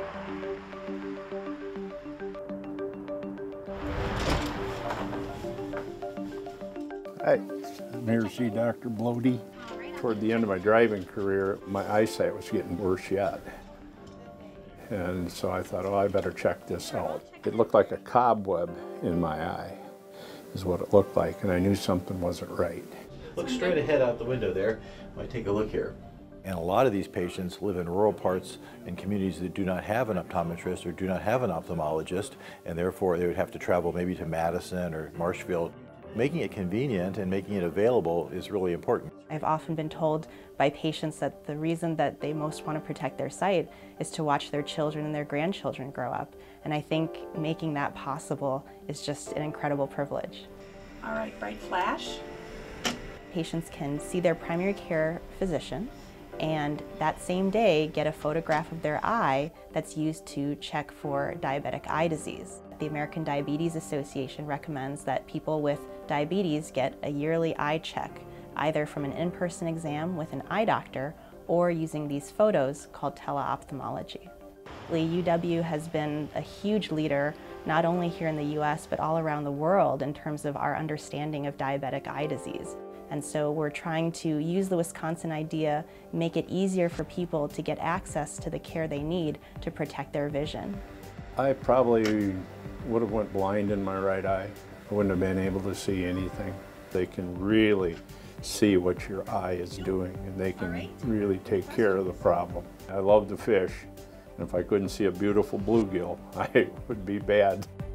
Hi, I'm here to see Dr. Blody. Toward the end of my driving career, my eyesight was getting worse yet. And so I thought, oh, I better check this out. It looked like a cobweb in my eye, is what it looked like, and I knew something wasn't right. Look straight ahead out the window there. Might take a look here. And a lot of these patients live in rural parts and communities that do not have an optometrist or do not have an ophthalmologist, and therefore they would have to travel maybe to Madison or Marshfield. Making it convenient and making it available is really important. I've often been told by patients that the reason that they most want to protect their sight is to watch their children and their grandchildren grow up. And I think making that possible is just an incredible privilege. All right, bright flash. Patients can see their primary care physician and that same day get a photograph of their eye that's used to check for diabetic eye disease. The American Diabetes Association recommends that people with diabetes get a yearly eye check, either from an in-person exam with an eye doctor or using these photos called teleophthalmology. UW has been a huge leader, not only here in the US, but all around the world in terms of our understanding of diabetic eye disease. And so we're trying to use the Wisconsin idea, make it easier for people to get access to the care they need to protect their vision. I probably would have went blind in my right eye. I wouldn't have been able to see anything. They can really see what your eye is doing, and they can really take care of the problem. I love to fish, and if I couldn't see a beautiful bluegill, I would be bad.